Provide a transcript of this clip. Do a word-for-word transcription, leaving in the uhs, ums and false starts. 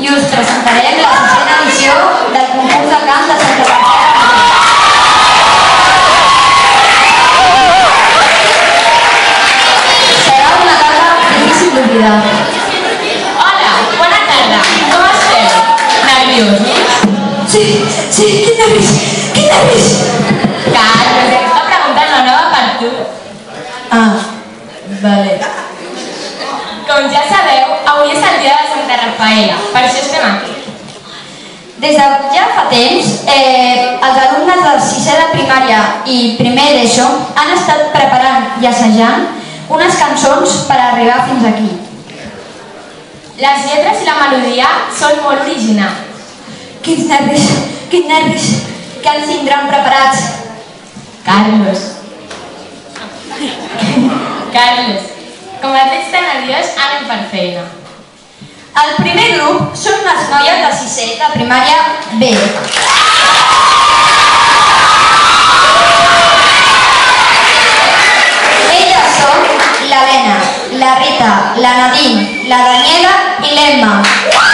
i us presentarem la sisena edició del concurs de cant de Santa Perpètua. Serà una tarda difícil d'oblidar. Hola, bona tarda. Com esteu? Nerviosos? Sí, sí, quin nervis, quin nervis. Carlos, aquesta pregunta no anava per tu. Ah, vale. Com ja sabeu, avui és el dia de Santa Rafaela, per això estem aquí. Des de ja fa temps, eh, els alumnes del sisè de primària i primer d'ESO han estat preparant i assajant unes cançons per arribar fins aquí. Les lletres i la melodia són molt originals. Quins nervis, quins nervis, que ens tindran preparats. Carlos. Carlos, com et veig tan nerviós, anem per feina. El primer grup són les noies de sisè de primària B. Elles són l'Helena, la Rita, la Nadine, la Daniela i l'Emma.